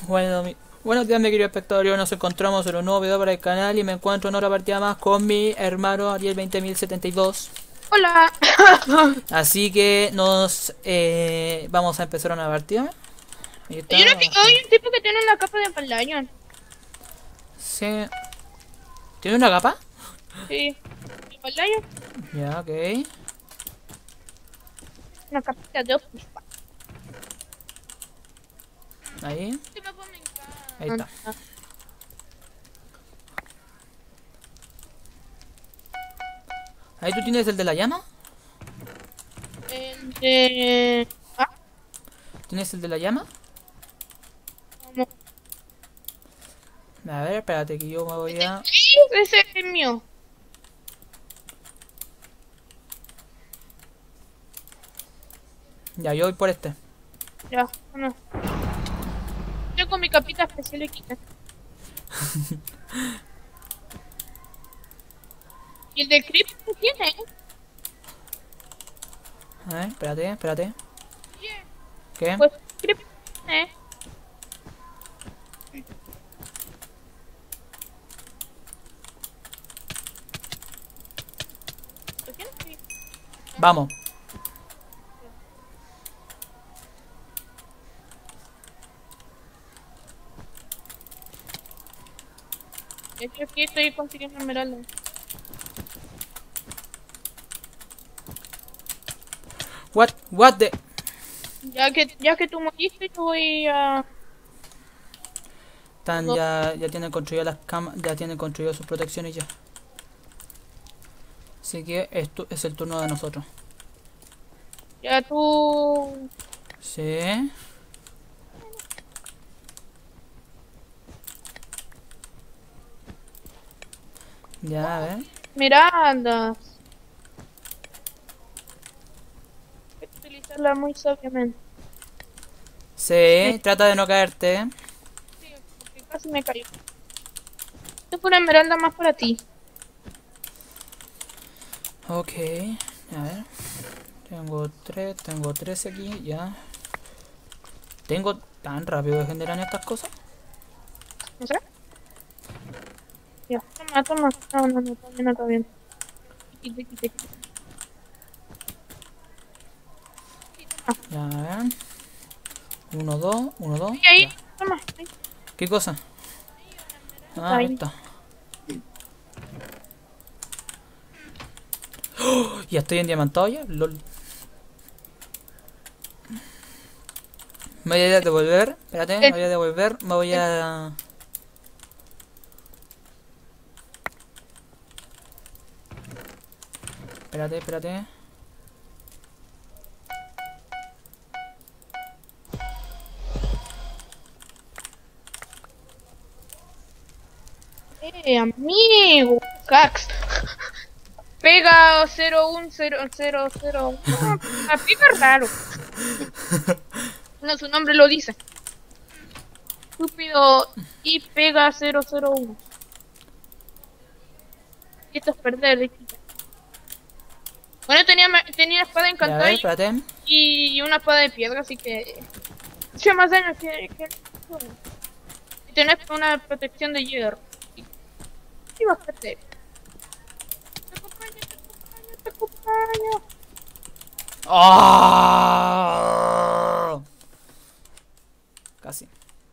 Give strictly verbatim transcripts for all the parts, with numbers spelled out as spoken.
Bueno, mi... Buenos días, mi querido espectador. Hoy nos encontramos en un nuevo video para el canal y me encuentro en otra partida más con mi hermano Ariel veinte mil setenta y dos. Hola. Así que nos eh, vamos a empezar una partida. Ahí está. Hay, una que, hay un tipo que tiene una capa de Palladian. Sí. ¿Tiene una capa? Sí. ¿De Palladian? Ya, ok. Una capita de Opus. Ahí. Este mapa me encanta. Ahí está. Ahí tú tienes el de la llama. El de... Ah, ¿Tienes el de la llama? ¿cómo? A ver, espérate que yo me voy a... Sí, ese es mío. Ya, yo voy por este. Ya, bueno. Yo con mi capita especial X. ¿Y el del Creep qué tiene? A ver, espérate, espérate. Oye, ¿Qué? pues Creep tiene. ¿Lo tienes? Sí. Vamos. De hecho, aquí estoy consiguiendo esmeralda. What? What the... Ya que, ya que tú moriste, yo voy a... Están No. ya, ya tienen construidas las camas, ya tienen construido sus protecciones ya. Así que esto es el turno de nosotros. Ya tú... Sí. Ya, a ver. Mirandas. Hay que utilizarla muy sabiamente. Sí, trata de no caerte. Sí, porque casi me cayó. Esto fue una esmeralda más para ti. Ok, a ver. Tengo tres, tengo tres aquí, ya. ¿Tengo tan rápido que generan estas cosas? ¿No sé? Ya, toma, toma. No, no, no, está bien, no está bien. Quite, quite, quite. Ya, a ver. Uno, dos, uno, dos. Y ahí, Ya. toma. Ahí, ¿Qué cosa? Ah, ahí ahí. está. ¡Oh! Ya estoy en diamantado ya, lol. Me voy a devolver, espérate, me voy a devolver, me voy a... Espérate, espérate. Eh, amigo. Cax. Pega cero uno cero cero cero. Ah, pega raro. No, su nombre lo dice. Estúpido y pega cero cero uno. Y esto es perder, ¿viste? Bueno, tenía, tenía espada Ya, a encantada ver, y, espérate. y una espada de piedra, así que... Hacía más daño que... que... Y tenés una protección de hierro. Y, y vas a perder. Te acompaño, te acompaño, te acompaño. ¡Oh! Casi.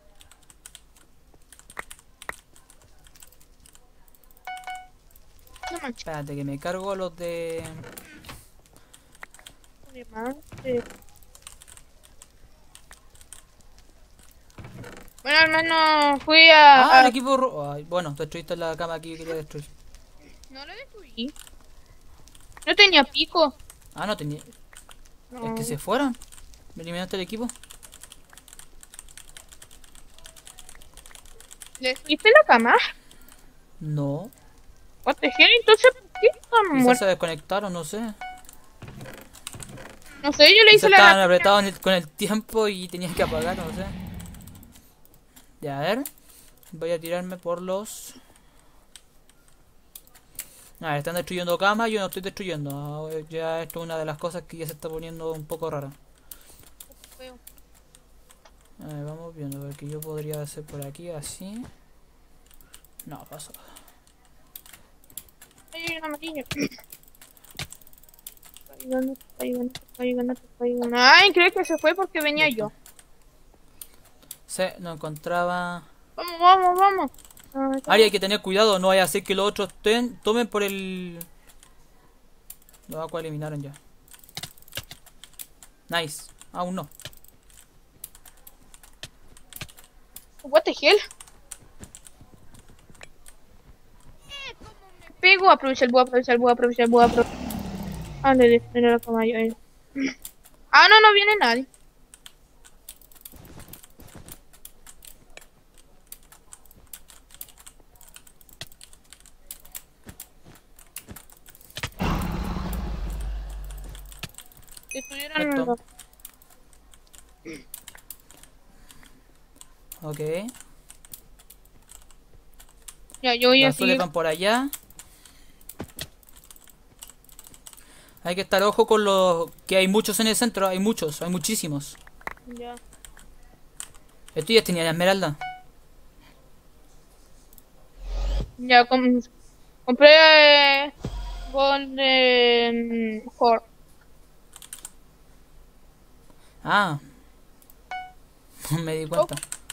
No manches. Espérate que me cargo los de... Diamante. Bueno, al menos fui a... Ah, el a... equipo... ro- Ay, bueno, destruiste la cama que yo quería destruir. No lo destruí. No tenía pico. Ah, no tenía... No. Es que se fueron. ¿Me eliminaste el equipo? ¿Le destruiste la cama? No. What the hell? Entonces, ¿por qué están Quizás muertos? se desconectaron, no sé. No sé, yo le hice Quizás la... estaban apretados en el- con el tiempo y tenían que apagar, no sé. Ya, a ver. Voy a tirarme por los... Ah, están destruyendo camas, yo no estoy destruyendo. Ah, ya esto es una de las cosas que ya se está poniendo un poco rara. Feo. A ver, vamos viendo, porque yo podría hacer por aquí así. No, paso. Hay un amarillo. Ahí van, ahí van, ahí van, ahí van. Ay, creo que se fue porque venía yo. Sí, no encontraba. Vamos, vamos, vamos. Ay, Ari, hay que tener cuidado, no vaya a ser que los otros ten, tomen por el. Los Aqua eliminaron ya. Nice. Aún no. what the hell. Me pego, aprovecha el búho, aprovecha el búho, aprovecha el búho, aprovecha. Ah, le destruyó la cama yo. Ah, no, no viene nadie. Si estuvieran Esto. los... Ok. Ya, yo voy a Los azules seguir. van por allá. Hay que estar ojo con los. Que hay muchos en el centro, hay muchos, hay muchísimos. Ya. Esto ya tenía la esmeralda. Ya, com compré eh, Golden Core. Ah. Me di cuenta.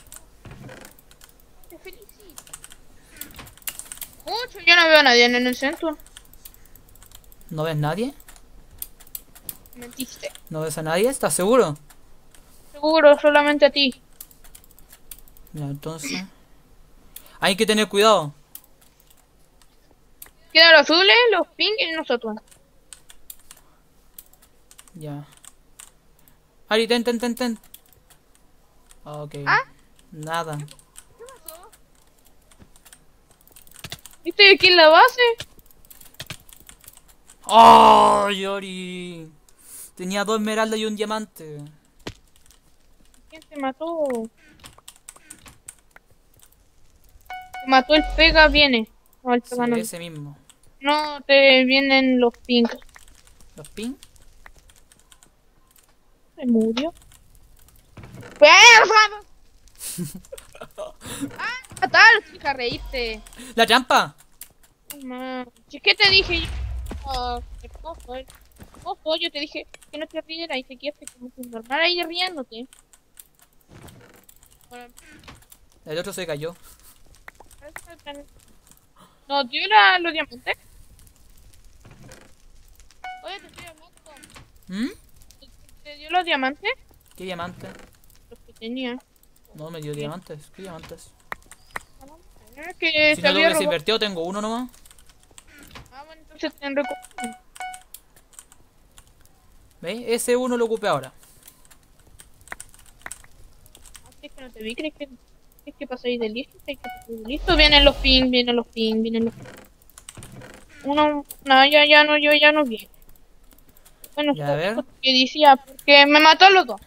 Te felicito. Mucho, yo no veo a nadie en el centro. ¿No ves nadie? Mentiste. ¿No ves a nadie? ¿Estás seguro? Seguro, solamente a ti. Ya, entonces. Hay que tener cuidado. Quedan los azules, los pink y nosotros. Ya. Ari, ten, ten, ten, ten. Ok. ¿Ah? Nada. ¿Viste aquí en la base? ¡Oh, Yori! Tenía dos esmeraldas y un diamante. ¿Quién te mató? Te mató el pega, viene. No, el Sí, pega no. ese mismo. No, te vienen los pink. ¿Los pin? Se murió. ¡Ah! ¡Fatal! Chica, reíste. ¡La trampa! Man. Si es que te dije yo. Ah, qué cosa, eh. Ojo, yo te dije que no te rieras y te quedaste como un normal ahí riéndote. Bueno, El otro se cayó. ¿nos dio la, los diamantes? Oye, te estoy hablando. ¿Mm? ¿Te, te dio los diamantes? ¿Qué diamante? Los que tenía. No me dio diamantes. ¿Qué diamantes? Es que Si se no lo había hubiese robado. invertido, tengo uno nomás. Ah, bueno, entonces te han recogido. ¿Veis? Ese uno lo ocupé ahora. Es que no te vi, ¿crees que, crees que pasáis de listo? ¿Crees que pasáis de listo? Vienen los ping, vienen los ping, vienen los ping. Uno, no, ya, ya no, yo ya no vi. Bueno, Ya, a ver. que decía, porque me mató a los dos.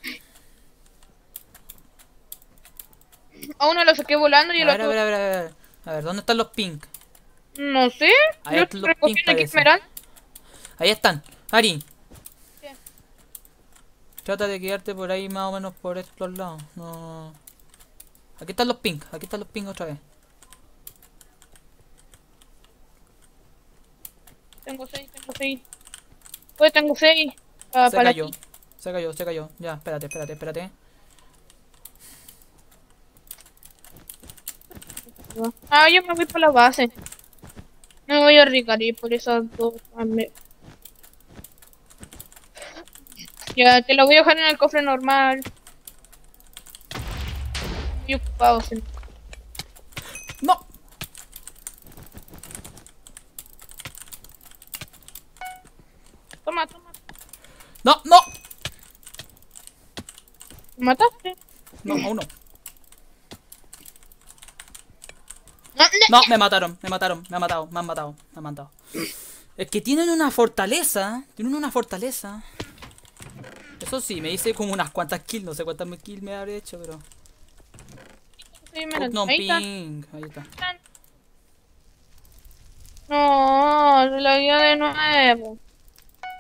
A uno lo saqué volando y A el ver, a otro... ver, a ver, a ver. A ver, ¿dónde están los pink? No sé. Ahí Yo están los recogí pink, el parece. esmeralda. Ahí están. Ari. ¿Qué? Trata de quedarte por ahí más o menos por estos lados. No. Aquí están los pink. Aquí están los pink otra vez. Tengo seis, tengo seis. Pues tengo seis. Ah, Se para cayó. ti. Se cayó, se cayó. Ya, espérate, espérate, espérate. Ah, yo me voy por la base. Me voy a arriesgar y por esas dos. ah, me- Ya, te lo voy a dejar en el cofre normal. Estoy ocupado, sí. ¡No! Toma, toma. ¡No! ¡No! ¿Me mataste? No, aún no. No, no. No, me mataron, me mataron, me han matado, me han matado, me han matado. Es que tienen una fortaleza. Tienen una fortaleza. Eso sí, me hice como unas cuantas kills. No sé cuántas kills me habré hecho, pero. Sí, me No, ahí está. ping. Ahí está. No, la guía de nuevo.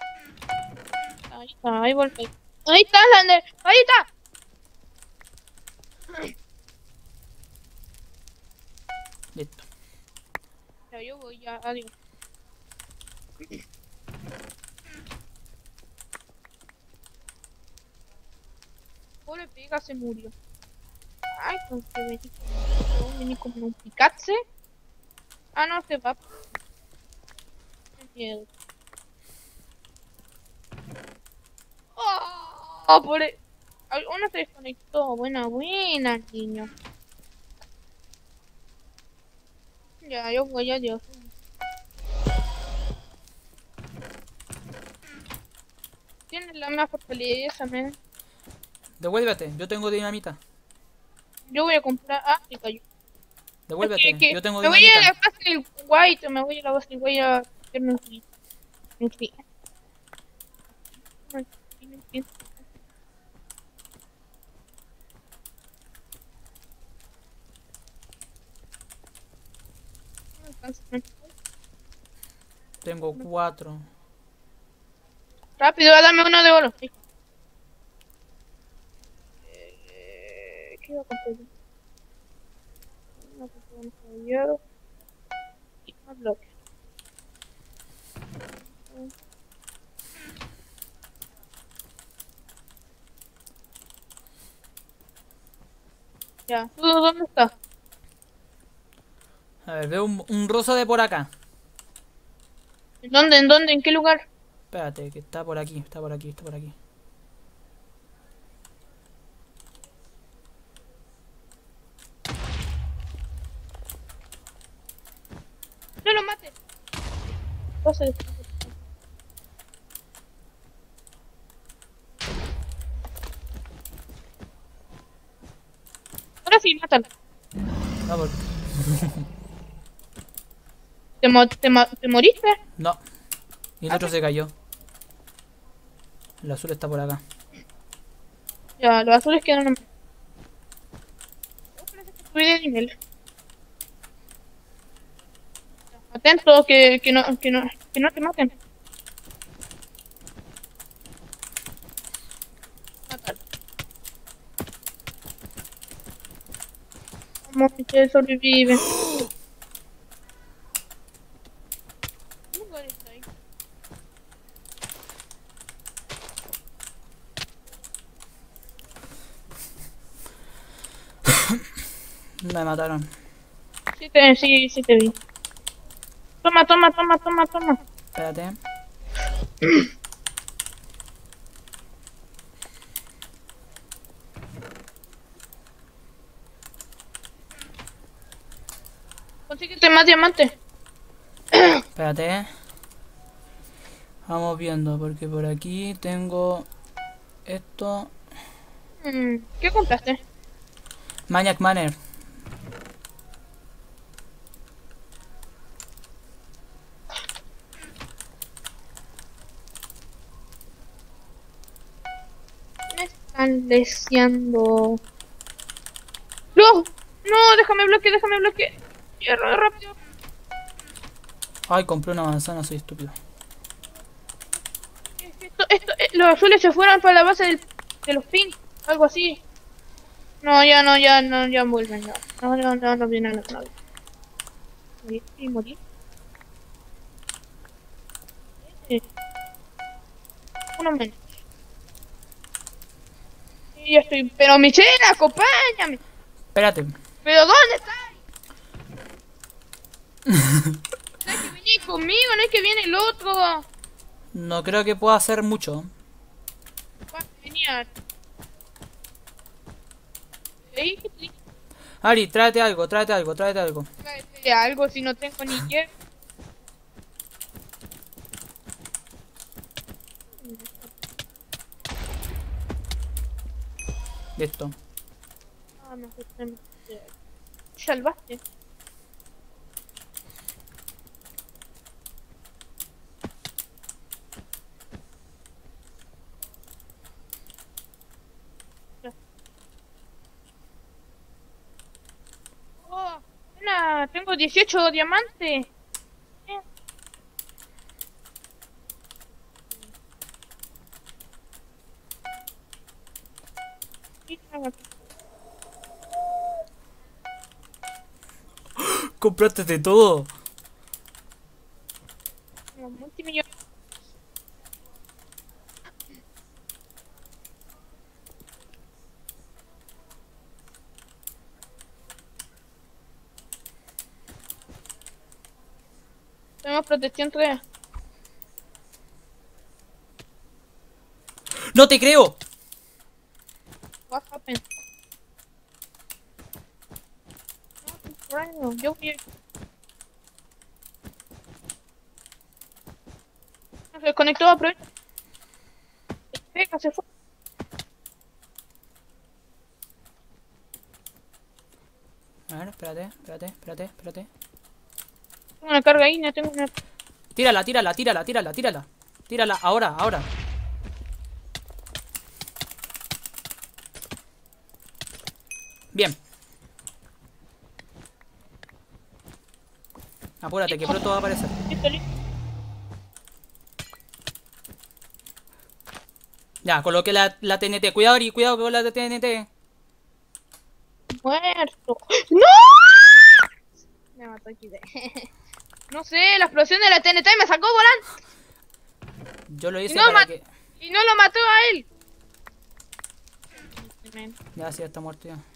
Ahí está, ahí volví. Ahí está, Lander. Ahí está. Listo. Ya, yo voy ya, adiós. Pobre pega se murió. Ay, con que vení, vení como un picatze. Ah, no, se va. Qué miedo. Oh, pobre. Ay, uno se desconectó. Buena, buena, niño. Ya, yo voy, adiós. Tienes la misma fortaleza, men. Devuélvete, yo tengo dinamita. Yo voy a comprar. Ah, se cayó. Es que, Devuélvete, que yo tengo me voy a dinamita. la base del white, me voy a la base del white a hacerme un fin. Un fin. Un fin, un fin. No me alcanza, men. Tengo cuatro. Rápido, dame uno de oro. Sí. Eh, ¿Qué iba a comprar yo? Una comprar un caballero y más bloques. Ya, ¿tú dónde estás? A ver, veo un, un rosa de por acá. ¿En dónde? ¿En dónde? ¿En qué lugar? Espérate, que está por aquí, está por aquí, está por aquí. No lo mates. Cosa de- Ahora sí, mátalo. Ah, por- ¿Te, mo te, mo ¿Te moriste? No. Y el otro se cayó. El azul está por acá. Ya, los azules quedaron. Oh, parece que subí de nivel. Atento, que, que, no, que, no, que no te maten. Mátalo. Vamos, que sobreviven. ¿Qué lugar está ahí? Me mataron. Sí, te, sí, sí te vi. Toma, toma, toma, toma, toma. Espérate. Consíguete más diamantes. Espérate. Vamos viendo, porque por aquí tengo esto. Mm, ¿Qué compraste? Maniac Manor. Me están deseando. ¡No! ¡No! Déjame bloque, déjame bloque. Cierra rápido. Ay, compré una manzana, soy estúpido. Esto, esto, eh, los azules se fueron para la base del, de los pink. Algo así. No, ya no, ya no, ya vuelven. No, no, no, no, no vienen a nadie. Morir y morir. Sí. Uno menos. Y ya estoy. Pero Michelle, acompáñame. Espérate. ¿Pero dónde estás? No hay que venir conmigo, no hay que viene el otro. No creo que pueda hacer mucho. Va a venir. ¿Veis que te dije? Ari, tráete algo, tráete algo, tráete algo. Tráete algo si no tengo ni qué. Listo. Ah, me asusté, me asusté. Salvaste. Oh, mira, tengo dieciocho diamantes. Eh. Sí, tengo aquí. compraste de todo. Como multimillonario. Tenemos protección tres. ¡No te creo! What happened? No, raro. Yo voy a... Se desconectó, aprovecha. Venga, se fue. A ver, espérate, espérate, espérate, espérate. Tengo una carga ahí, no tengo una... Tírala, tírala, tírala, tírala, tírala. Tírala, ahora, ahora. Bien. Apúrate, que pronto va a aparecer. Listo, listo. Ya, coloqué la, la T N T. Cuidado, Ori, cuidado con la T N T. Muerto. ¡No! Me mató aquí de... No sé, la explosión de la T N T me sacó volando. Yo lo hice no, para ma- que... Y no lo mató a él. Ya, sí, está muerto ya.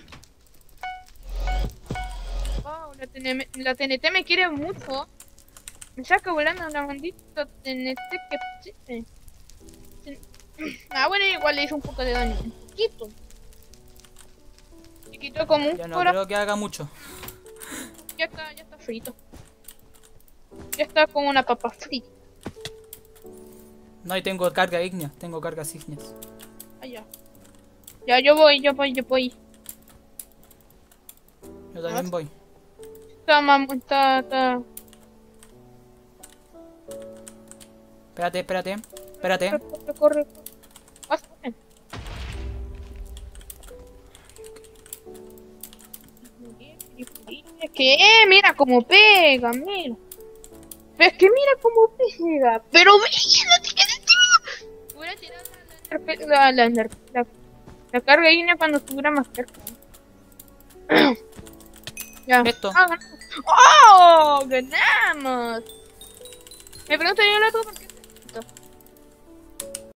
Wow, la, T N M la T N T me quiere mucho. Me saca volando la maldita T N T que existe. Ah, bueno, igual le hizo un poco de daño. Un poquito. Se quitó como un Ya no cora- creo que haga mucho. Ya está, ya está frito. Ya está como una papa frita. No, y tengo carga ígnea. Tengo cargas ígneas. Allá. Ya, yo voy, yo voy, yo voy. Yo también voy. Está, mam, está, está. Espérate, espérate. Espérate. Corre, corre, corre. Pásame. ¿Qué? Mira cómo pega, mira. Pero es que mira cómo pega. Pero mira, no te quedes tímido. Voy a tirar la, la, la, la, la carga ígnea cuando estuviera más cerca. Ya. Esto. Ah, ganamos. ¡Oh! ¡Ganamos! Me pregunto yo el otro por qué